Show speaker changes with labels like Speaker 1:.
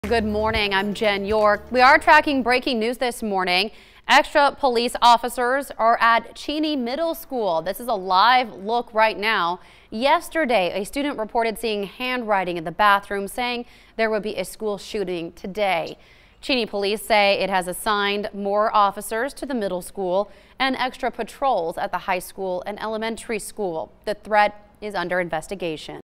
Speaker 1: Good morning, I'm Jen York. We are tracking breaking news this morning. Extra police officers are at Cheney Middle School. This is a live look right now. Yesterday, a student reported seeing handwriting in the bathroom saying there would be a school shooting today. Cheney police say it has assigned more officers to the middle school and extra patrols at the high school and elementary school. The threat is under investigation.